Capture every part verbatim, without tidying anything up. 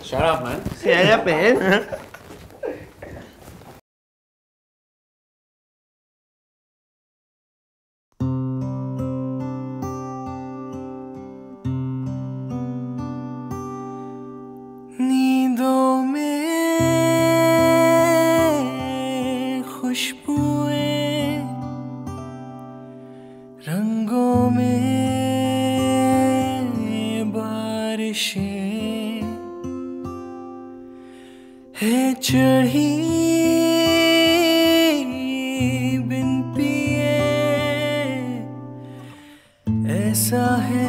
Shut up, man. Shut up, man. नींदों में खुशबुएं, रंगों में बारिशें है चढ़ी बिन पिए, ऐसा है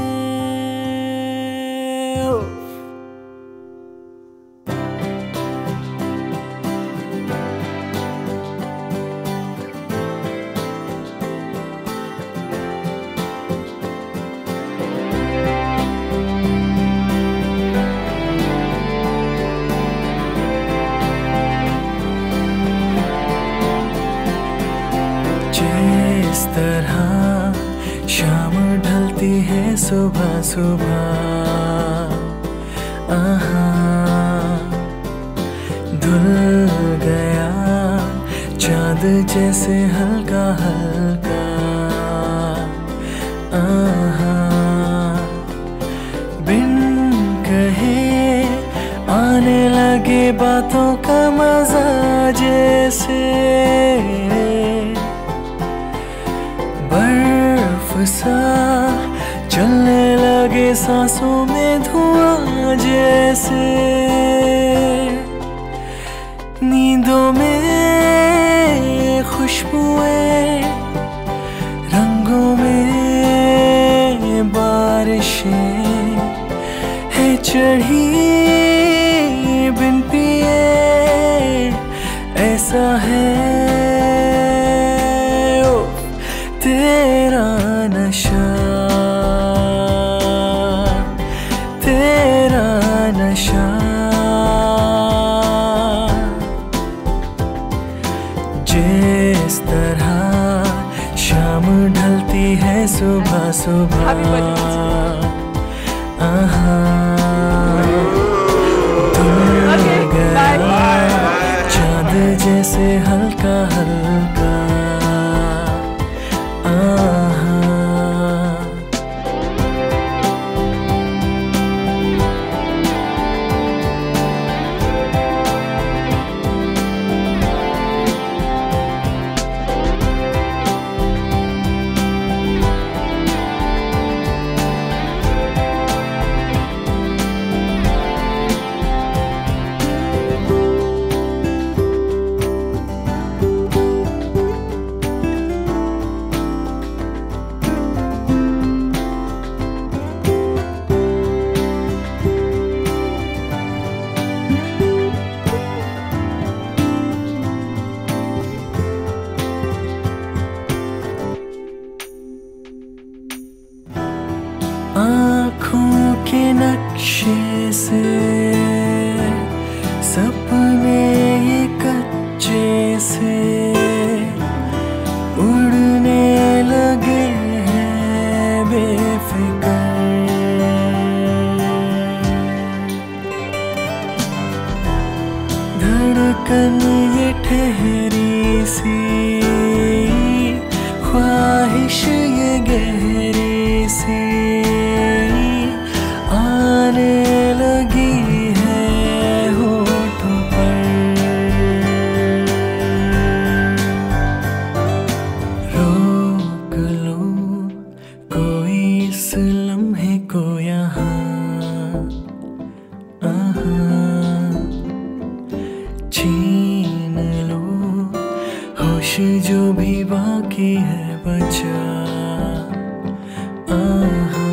जिस तरह शाम ढलती है सुबह सुबह, आहा धुल गया चाँद जैसे हल्का हल्का, आहा बिन कहे आने लगे बातों का मजा, जैसे बर्फ सा चलने लगे सांसों में धुआं, जैसे नींदों में खुशबुएं, रंगों में बारिशें है चढ़ी बिन पिए, ऐसा है तेरा नशा, तेरा नशा। जिस तरह शाम ढलती है सुबह सुबह, आहा धुल गया चाँद जैसे हल्का हल्का, आँखों के नक्शे से सपने ये कच्चे से उड़ने लगे हैं बेफिक्र, धड़कन ये ठहरी सी ख्वाहिश ये गहरी सी आने लगी है होठों पर, रोक लो कोई इस लम्हे को यहाँ, आहा छीन लो होश जो भी बाकी है बचा, आहा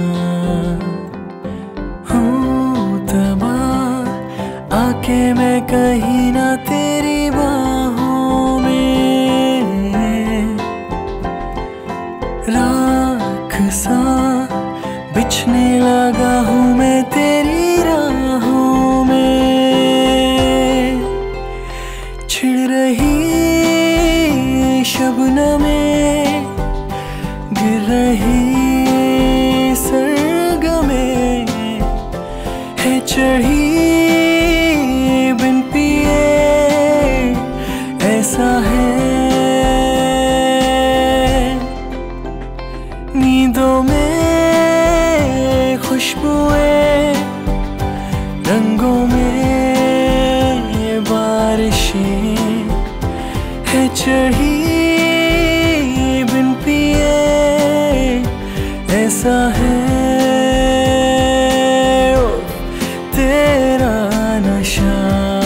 आके मैं कहीं ना तेरी बाहों में, राख सा बिछने लगा हूँ मैं तेरी राहों में, छिड़ रही शबनमें गिर रही सरगमें है चढ़ी रंगों में बारिशें है चढ़ी बिन पिए, ऐसा है ओ तेरा नशा।